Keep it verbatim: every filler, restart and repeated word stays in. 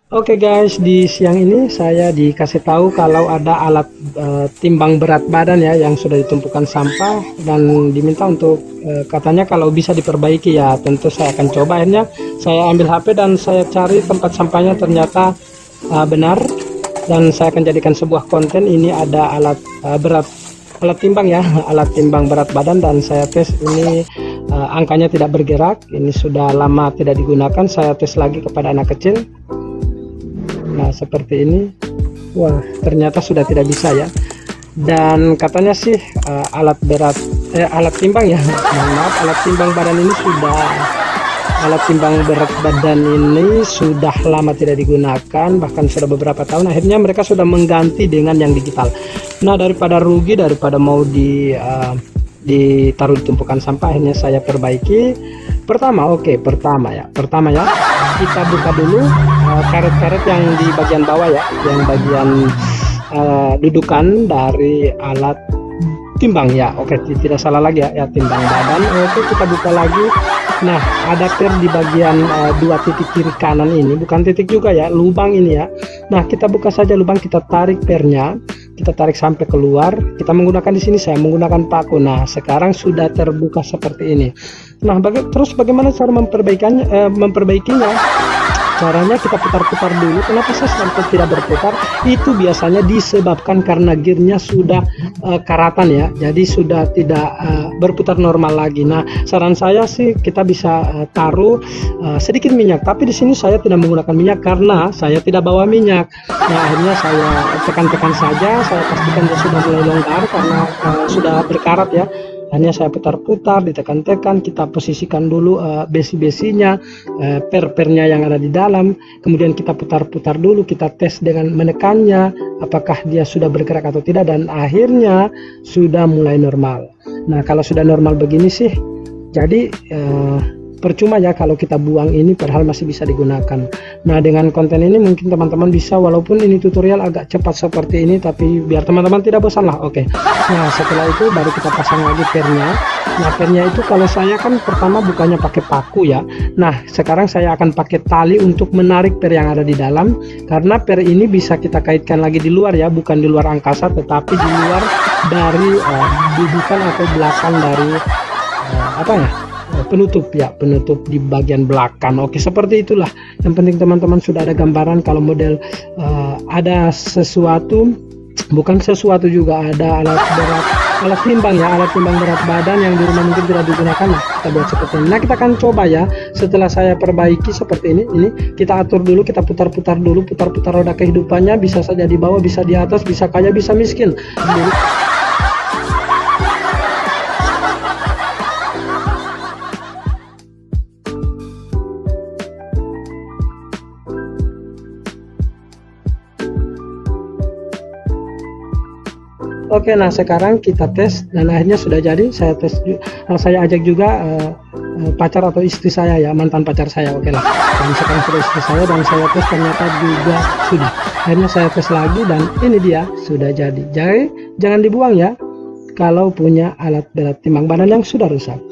Oke guys, di siang ini saya dikasih tahu kalau ada alat eh, timbang berat badan ya yang sudah ditumpukan sampah dan diminta untuk eh, katanya kalau bisa diperbaiki ya. Tentu saya akan coba. Akhirnya saya ambil H P dan saya cari tempat sampahnya, ternyata eh, benar, dan saya akan jadikan sebuah konten. Ini ada alat eh, berat alat timbang ya, alat timbang berat badan, dan saya tes ini eh, angkanya tidak bergerak. Ini sudah lama tidak digunakan. Saya tes lagi kepada anak kecil. Nah, seperti ini. Wah, ternyata sudah tidak bisa ya. Dan katanya sih uh, alat berat eh, alat timbang ya. Mohon maaf, alat timbang badan ini sudah alat timbang berat badan ini sudah lama tidak digunakan, bahkan sudah beberapa tahun. Akhirnya mereka sudah mengganti dengan yang digital. Nah, daripada rugi, daripada mau di uh, ditaruh di tumpukan sampah, akhirnya saya perbaiki. Pertama, oke, okay, pertama ya. Pertama ya, kita buka dulu karet-karet uh, yang di bagian bawah ya, yang bagian uh, dudukan dari alat timbang ya. Oke, okay, tidak salah lagi ya, ya timbang badan. Oke, okay, kita buka lagi. Nah, ada per di bagian uh, dua titik kiri kanan ini, bukan titik juga ya, lubang ini ya. Nah, kita buka saja lubang, kita tarik pernya. Kita tarik sampai keluar. Kita menggunakan di sini, saya menggunakan paku. Nah, sekarang sudah terbuka seperti ini. Nah, baga terus bagaimana cara memperbaikannya? Eh, memperbaikinya? Caranya kita putar-putar dulu. Kenapa saya sampai tidak berputar? Itu biasanya disebabkan karena gearnya sudah uh, karatan ya, jadi sudah tidak uh, berputar normal lagi. Nah, saran saya sih kita bisa uh, taruh uh, sedikit minyak, tapi di sini saya tidak menggunakan minyak karena saya tidak bawa minyak. Nah, akhirnya saya tekan-tekan saja, saya pastikan dia sudah mulai longgar karena uh, sudah berkarat ya. Hanya saya putar-putar, ditekan-tekan, kita posisikan dulu uh, besi-besinya, uh, per-pernya yang ada di dalam, kemudian kita putar-putar dulu, kita tes dengan menekannya, apakah dia sudah bergerak atau tidak, dan akhirnya sudah mulai normal. Nah, kalau sudah normal begini sih, jadi uh, percuma ya kalau kita buang ini, padahal masih bisa digunakan. Nah, dengan konten ini mungkin teman-teman bisa, walaupun ini tutorial agak cepat seperti ini, tapi biar teman-teman tidak bosan lah. Oke. Nah, setelah itu baru kita pasang lagi pernya. Nah, pernya itu kalau saya kan pertama bukanya pakai paku ya. Nah, sekarang saya akan pakai tali untuk menarik per yang ada di dalam, karena per ini bisa kita kaitkan lagi di luar ya, bukan di luar angkasa, tetapi di luar dari uh, dudukan atau belakang dari uh, apa ya, penutup ya, penutup di bagian belakang. Oke, seperti itulah. Yang penting teman-teman sudah ada gambaran kalau model uh, ada sesuatu, bukan sesuatu juga, ada alat berat, alat timbang ya, alat timbang berat badan yang di rumah mungkin tidak digunakan. Nah, kita buat seperti ini. Nah, kita akan coba ya. Setelah saya perbaiki seperti ini, ini kita atur dulu, kita putar-putar dulu, putar-putar roda kehidupannya, bisa saja di bawah, bisa di atas, bisa kaya, bisa miskin. Dulu. Oke, nah sekarang kita tes dan akhirnya sudah jadi. Saya tes, saya ajak juga uh, uh, pacar atau istri saya ya, mantan pacar saya. Oke lah. Dan sekarang sudah istri saya dan saya tes, ternyata juga sudah. Akhirnya saya tes lagi dan ini dia sudah jadi. Jadi jangan dibuang ya kalau punya alat berat timbang badan yang sudah rusak.